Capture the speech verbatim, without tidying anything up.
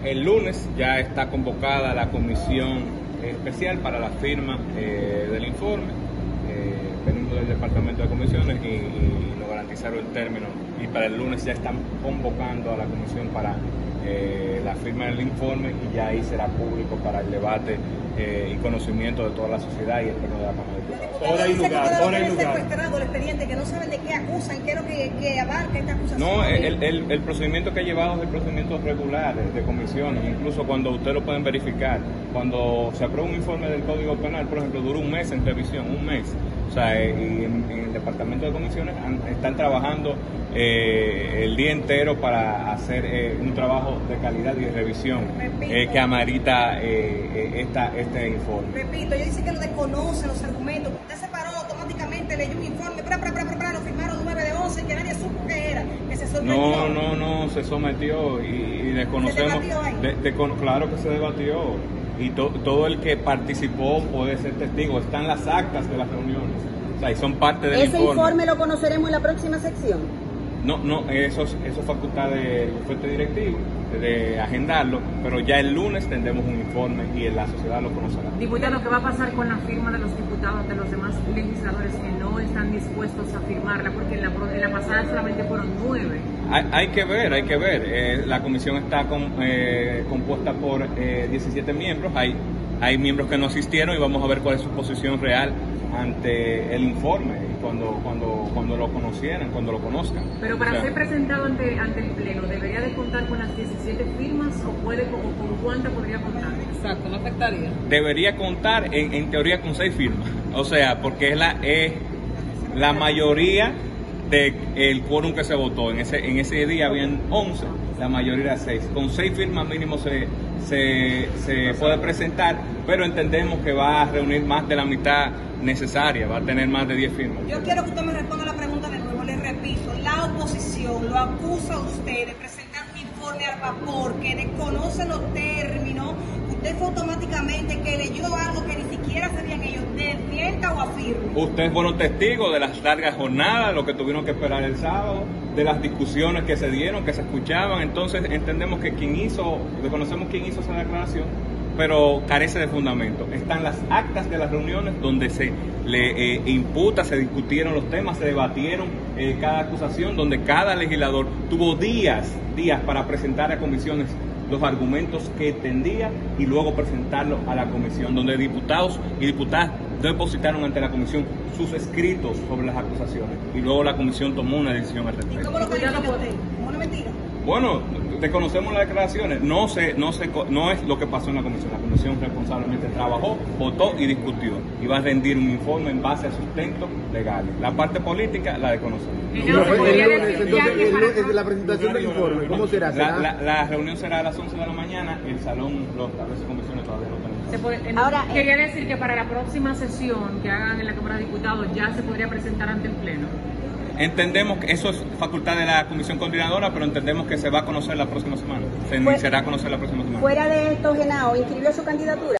el lunes ya está convocada la comisión especial para la firma eh, del informe, eh, veniendo del Departamento de Comisiones y, y nos garantizaron el término. Y para el lunes ya están convocando a la comisión para eh, la firma del informe y ya ahí será público para el debate eh, y conocimiento de toda la sociedad y el pleno de la Cámara de Diputados. Hora y lugar, hora y lugar. Secuestrado el expediente, que no saben de qué acusan, qué es lo que, que abarca esta acusación. No, el, el, el procedimiento que ha llevado es el procedimiento regular de comisiones, incluso cuando ustedes lo pueden verificar. Cuando se aprueba un informe del Código Penal, por ejemplo, dura un mes en revisión, un mes. O sea, y en, en el Departamento de Comisiones han, están trabajando eh, el día entero para hacer eh, un trabajo de calidad y de revisión eh, que amerita eh, esta, este informe. Repito, ellos dicen que lo desconocen los argumentos. Usted se paró automáticamente, leyó un informe, pra, pra, pra, pra, pra, lo firmaron nueve de once, que nadie supo qué era, que se sometió. No, no, no, se sometió y, y desconocemos. ¿Se debatió ahí? De, de, claro que se debatió. Y to, todo el que participó puede ser testigo, están las actas de las reuniones, o sea, y son parte del ¿Ese informe. ¿Ese informe lo conoceremos en la próxima sección? No, no, eso es eso facultad del fuerte directivo, de agendarlo, pero ya el lunes tendremos un informe y la sociedad lo conocerá. Diputado, ¿qué va a pasar con la firma de los diputados, de los demás legisladores que no están dispuestos a firmarla? Porque en la, en la pasada solamente fueron nueve. Hay, hay que ver, hay que ver. Eh, la comisión está con, eh, compuesta por eh, diecisiete miembros. Hay, hay miembros que no asistieron y vamos a ver cuál es su posición real ante el informe cuando cuando cuando lo conocieran, cuando lo conozcan. Pero para o sea, ser presentado ante ante el Pleno, ¿debería de contar con las diecisiete firmas o puede o con cuánta podría contar? Exacto, no afectaría. Debería contar en, en teoría con seis firmas, o sea, porque es la es la mayoría del quórum que se votó. En ese en ese día habían once, la mayoría era seis. Con seis firmas mínimo se se se puede presentar, pero entendemos que va a reunir más de la mitad necesaria, va a tener más de diez firmas. Yo quiero que usted me responda la pregunta de nuevo, le repito, la oposición lo acusa a usted de presentar un informe al vapor, que desconoce los términos, usted fue automáticamente que leyó algo que ni siquiera sabían ellos, desmienta o afirma. Ustedes fueron testigos de las largas jornadas, lo que tuvieron que esperar el sábado, de las discusiones que se dieron, que se escuchaban, entonces entendemos que quien hizo, reconocemos quién hizo esa declaración, pero carece de fundamento. Están las actas de las reuniones donde se le eh, imputa, se discutieron los temas, se debatieron eh, cada acusación, donde cada legislador tuvo días, días para presentar a comisiones los argumentos que entendía y luego presentarlos a la comisión, donde diputados y diputadas depositaron ante la comisión sus escritos sobre las acusaciones y luego la comisión tomó una decisión al respecto. ¿Y cómo lo califica usted? ¿Como una mentira? Bueno, desconocemos las declaraciones, no sé, no sé, no es lo que pasó en la comisión. La comisión responsablemente trabajó, votó y discutió y va a rendir un informe en base a sustentos legales. La parte política la desconocemos. Entonces, la presentación del informe, ¿cómo será? La, la, la reunión será a las once de la mañana, el salón, los tableros de comisiones todavía no tenemos. Se puede, no, Ahora, quería decir que para la próxima sesión que hagan en la Cámara de Diputados ya se podría presentar ante el Pleno. Entendemos que eso es facultad de la comisión coordinadora, pero entendemos que se va a conocer la próxima semana. Se iniciará a conocer la próxima semana. Fuera de esto, Genao, ¿inscribió su candidatura?